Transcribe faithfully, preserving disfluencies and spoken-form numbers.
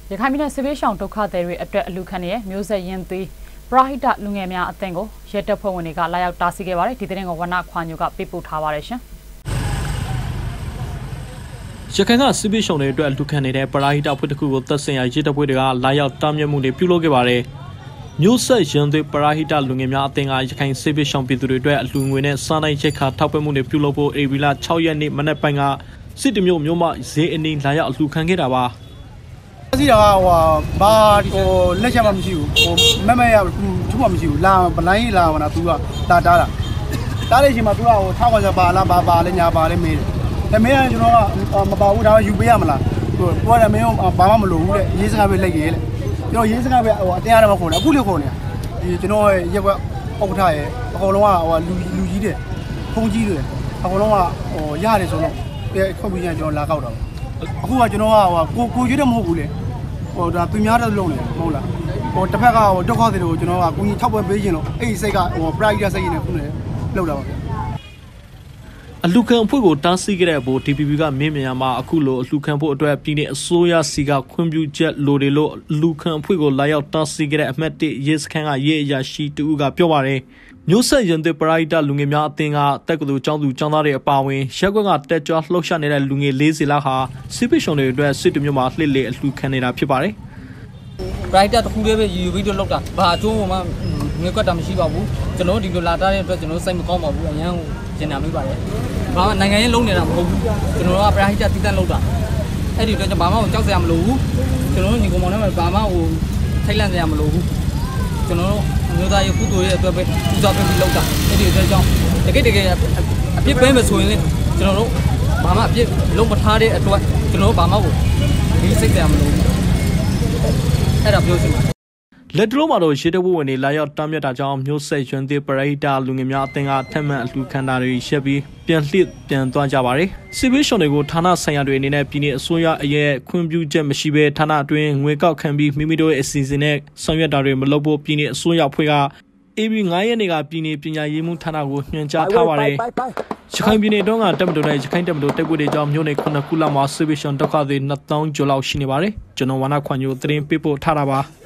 ရခိုင်ပြည်နယ်စစ်ပေးရှောင်ဒုက္ခသည်တွေအတွက်အလူခံရဲ့မျိုးဆက်ရင်းသွေးပရာဟိတလူငယ်များအသင်းကိုရဲတပ်ဖွဲ့ဝင်တွေကလာရောက်တားဆီးခဲ့ပါတယ်ဒီသတင်းကိုဝနခွာညိုကပေးပို့ထားပါတယ်ရှင်ရခိုင်ကစစ်ပေးရှောင်တွေအတွက်အလူခံနေတဲ့ပရာဟိတအဖွဲ့တစ်ခုကိုသက်ဆိုင်ရာရဲတပ်ဖွဲ့တွေကလာရောက်တားမြစ်မှုတွေပြုလုပ်ခဲ့ပါတယ်မျိုးဆက်ရင်းသွေးပရာဟိတလူငယ်များအသင်းကရခိုင်စစ်ပေးရှောင်ပြည်သူတွေအတွက်အလူငွေနဲ့စားနိုင်ရိတ်ခါထောက်ပံ့မှုတွေပြုလုပ်ဖို့ဧပြီလ၆ရက်နေ့မနက်ပိုင်းကစစ်တမျိုးမျိုးမှဈေးအနီးလာရောက်အလူခံခဲ့တာပါစီတာဟိုဘာဟိုလက်ချက်မှမရှိဘူးဟိုမမရသူ့မှမရှိဘူးလာဗလိုင်းလာမလားသူကတာတားတာတားတဲ့အချိန်မှာသူကဟိုထောက်ခွန်ချက်ပါလားဘာပါလဲညာပါလဲမေးတယ်အဲမင်းကကျွန်တော်ကမပါဘူးဒါယူပေးရမလားဟိုပြောတယ်မင်းဘာမှမလုပ်ဘူးတဲ့ရေးစကားပဲလိုက်ရဲလေကျွန်တော်ရေးစကားပဲဟိုအတင်းရတယ်မခေါ်နဲ့အခုလေးခေါ်နေတာဒီကျွန်တော်ရက်ကွက်ဥက္ကဋ္ဌရဲ့အကုန်လုံးကဟိုလူလူကြီးတယ်ဖုန်းကြီးတယ်အကုန်လုံးကဟိုရတယ်ဆိုတော့ခုတ်ပြီးကျွန်တော်လာကောက်တော့အခုကကျွန်တော်ကဟိုကိုကိုရွေးတယ်မဟုတ်ဘူးလေဟိုဒါသူများတော့လုံးနေမဟုတ်လားဟိုတစ်ဖက်ကဟိုဒုက္ခတွေကိုကျွန်တော်ကကိုကြီးထောက်ပွဲပေးခြင်းလို့အဲ့ဒီစိတ်ကဟို private စိတ်နဲ့ခုနေလောက်တာပါဗျာအလူခံအဖွဲ့ကိုတားဆီးခဲ့တဲ့အပေါ် D P P ကမင်းမြန်မှာအခုလိုအလူခံဖို့အတွက်ပြည်내အစိုးရစီကခွင့်ပြုချက်လိုတယ်လို့အလူခံအဖွဲ့ကိုလာရောက်တားဆီးခဲ့တဲ့အမှတ်၁ရဲစခန်းကရဲအရာရှိတူကပြောပါတယ်မျိုးဆက်ရင်တဲ့ပရာဟိတလူငယ်များအသင်းကတက်ကတူចောင်းသူចောင်းသားတွေအပါအဝင်ရက်ကွက်ကတက်ကြွလှုပ်ရှားနေတဲ့လူငယ်၄၀လောက်ဟာစစ်ပစ်ရှုံတွေအတွက်စစ်တမျိုးမှာလှစ်လေအလှခံနေတာဖြစ်ပါတယ်ပရာဟိတတစ်ခုတည်းပဲယူပြီးတော့လောက်တာဘာအကျိုးမှငွေကွက်တာမရှိပါဘူးကျွန်တော်ဒီလိုလာတာတဲ့အတွက်ကျွန်တော်စိတ်မကောင်းပါဘူးအရန်ကိုကျင်နာမိပါတယ်ဘာမှနိုင်ငံရေးလုံးနေတာမဟုတ်ဘူးကျွန်တော်ကပရာဟိတတည်တံ့လောက်တာအဲ့ဒီအတွက်ကျွန်တော်ဘာမှကြောက်စရာမလိုဘူးကျွန်တော်ညီကောင်မောင်နဲ့ဘာမှဟိုထိုက်လန့်စရာမလိုဘူးကျွန်တော်မျိုးသားရဲ့ကုသိုလ်ရဲ့အတွက်ပဲပူဇော်ပေးပြီးလောက်တာအဲ့ဒီအတွက်ကြောင့်တကယ်တကယ်အပြစ်ပေးမဆိုရင်လည်းကျွန်တော်တို့ဘာမှအပြစ်လုံးမထားတဲ့အတွက်ကျွန်တော်ဘာမှကိုဒီစိတ်ကြမလို့အဲ့ဒါပြောချင်ပါတယ်လက်တလုံးမှာတော့ရေတဘဝင်တွေလာရောက်တားမြစ်တာကြောင့်မျိုးဆက်ရွှန်သေးပရိဟိတလူငယ်များအသင်းကထက်မှန်အလှခံတာတွေရှက်ပြီးပြန်လှစ်ပြန်သွားကြပါတယ်စစ်ပေးရှောင်တွေကိုဌာနဆိုင်ရာတွေအနေနဲ့ပြည်내အစိုးရအရဲ့ခွင့်ပြုချက်မရှိဘဲဌာနအတွင်းငွေကောက်ခံပြီးမိမိတို့ရဲ့အစီအစဉ်နဲ့ဆောင်ရွက်တာတွေမလုပ်ဖို့ပြည်내အစိုးရအဖွဲ့ကအေပီ၅ရက်နေ့ကပြည်내ပညာရေးမှုဌာနကိုညွှန်ကြားထားပါတယ်ရခိုင်ပြည်내တော့ကတက်မတော်နဲ့ရခိုင်တက်မတော်တက်ကွေတွေကြောင့်မြို့နယ်ခုနှစ်ခုလောက်မှာစစ်ပေးရှောင်ဒုက္ခသည်နှစ်သောင်းကျော်လောက်ရှိနေပါတယ်ကျွန်တော်ဝါနာခွန်ညိုသတင်းပေးပို့ထားတာပါ